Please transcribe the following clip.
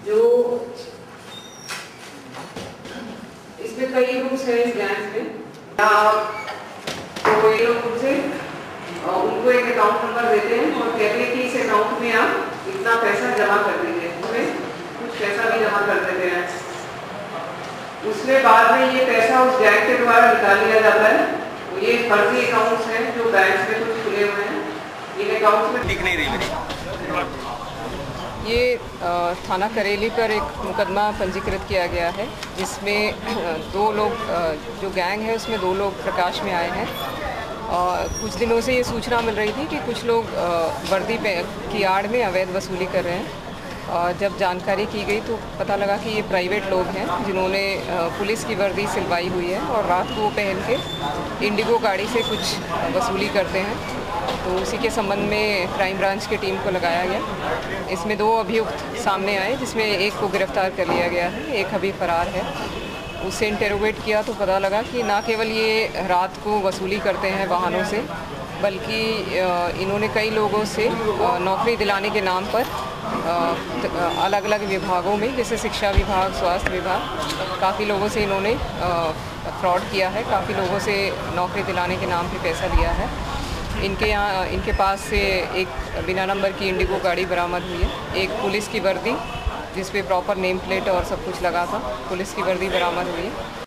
जो इसमें कई रूल्स है इस गैंग में। तो ये लोग उनसे उनको एक अकाउंट नंबर देते हैं और कहते हैं कि इस अकाउंट में आप इतना पैसा जमा कर दीजिए। उसमें कुछ पैसा भी जमा कर देते हैं। उसके बाद में ये पैसा उस गैंग के द्वारा निकाल लिया जाता है। तो ये फर्जी अकाउंट्स हैं जो बैंक में कुछ खुले हुए हैं। इन अकाउंट्स में दिख नहीं रही मेरी। ये थाना करेली पर एक मुकदमा पंजीकृत किया गया है, जिसमें दो लोग जो गैंग है उसमें दो लोग प्रकाश में आए हैं। कुछ दिनों से ये सूचना मिल रही थी कि कुछ लोग वर्दी पे की आड़ में अवैध वसूली कर रहे हैं। जब जानकारी की गई तो पता लगा कि ये प्राइवेट लोग हैं जिन्होंने पुलिस की वर्दी सिलवाई हुई है और रात को वो पहन के इंडिगो गाड़ी से कुछ वसूली करते हैं। तो उसी के संबंध में क्राइम ब्रांच की टीम को लगाया गया। इसमें दो अभियुक्त सामने आए, जिसमें एक को गिरफ्तार कर लिया गया है, एक अभी फरार है। उससे इंटेरोगेट किया तो पता लगा कि ना केवल ये रात को वसूली करते हैं वाहनों से, बल्कि इन्होंने कई लोगों से नौकरी दिलाने के नाम पर अलग अलग विभागों में, जैसे शिक्षा विभाग, स्वास्थ्य विभाग, काफ़ी लोगों से इन्होंने फ्रॉड किया है। काफ़ी लोगों से नौकरी दिलाने के नाम पे पैसा लिया है। इनके पास से एक बिना नंबर की इंडिगो गाड़ी बरामद हुई है, एक पुलिस की वर्दी जिस पे प्रॉपर नेम प्लेट और सब कुछ लगा था, पुलिस की वर्दी बरामद हुई है।